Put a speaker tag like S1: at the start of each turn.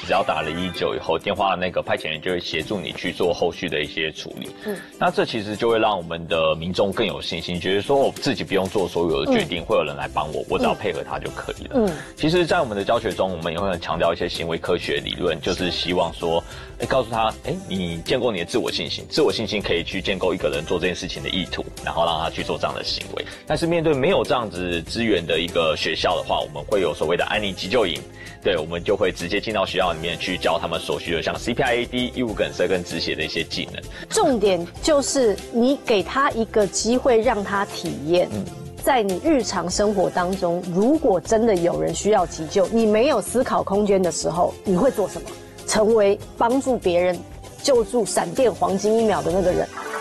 S1: 只要打了119以后，电话那个派遣人就会协助你去做后续的一些处理。那这其实就会让我们的民众更有信心，觉得说我自己不用做所有的决定，会有人来帮我，我只要配合他就可以了。其实，在我们的教学中，我们也会很强调一些行为科学理论，就是希望说，告诉他，你建构你的自我信心，自我信心可以去建构一个人做这件事情的意图，然后让他去做这样的行为。但是面对没有这样子资源的一个学校的话，我们会有所谓的安宁急救营，对，我们就会直接进到学校里面去教他们所需的像 CPR、AED、异物梗塞跟止血的一些技能。
S2: 重点就是你给他一个机会，让他体验。在你日常生活当中，如果真的有人需要急救，你没有思考空间的时候，你会做什么？成为帮助别人救助闪电黄金1秒的那个人。